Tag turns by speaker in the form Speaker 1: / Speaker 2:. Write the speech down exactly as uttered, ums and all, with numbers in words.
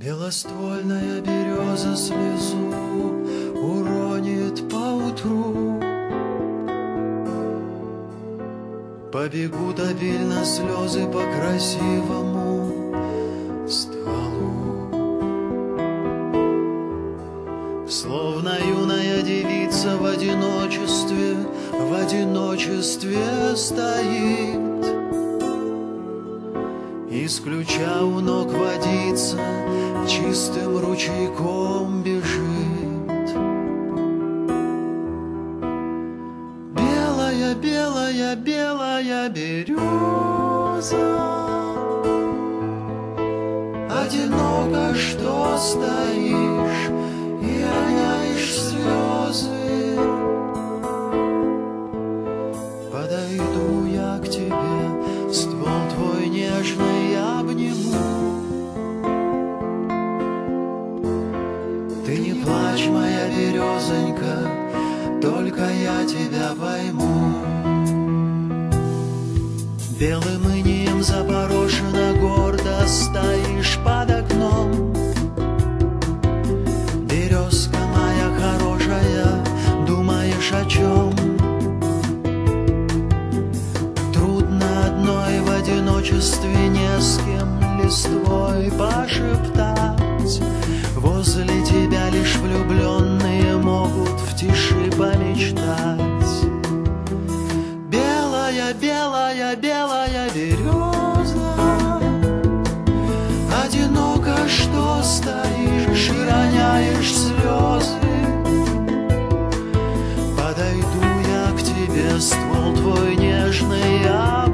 Speaker 1: Белоствольная береза слезу уронит поутру. Побегут обильно слезы по красивому стволу. Словно юная девица в одиночестве, в одиночестве стоит. Из ключа у ног водица чистым ручейком бежит. Белая, белая, белая береза, одиноко что стоишь и роняешь слезы. Подойду я к тебе, ствол твой нежный обниму. Ты не плачь, моя березонька, только я тебя пойму. Белым инеем запорошена, гордо стоишь под окном. Березка моя хорошая, думаешь о чем? Трудно одной в одиночестве, не с кем листвой пошептать. Возле тебя лишь влюбленные могут в тиши помечтать. Белая, белая, белая береза, одиноко что стоишь и роняешь слезы. Подойду я к тебе, ствол твой нежный я